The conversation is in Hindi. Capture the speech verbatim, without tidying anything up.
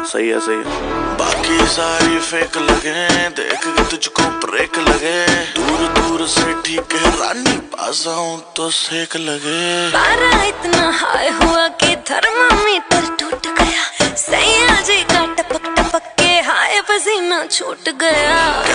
सही है सही है। बाकी सारी फेक लगे, देख के तुझको ब्रेक लगे, दूर दूर से ठीक है रानी, पास आऊं तो सेक लगे। पारा इतना हाई हुआ कि थर्मामीटर टूट गया, सैया जी का टपक टपक के हाय पसीना छूट गया।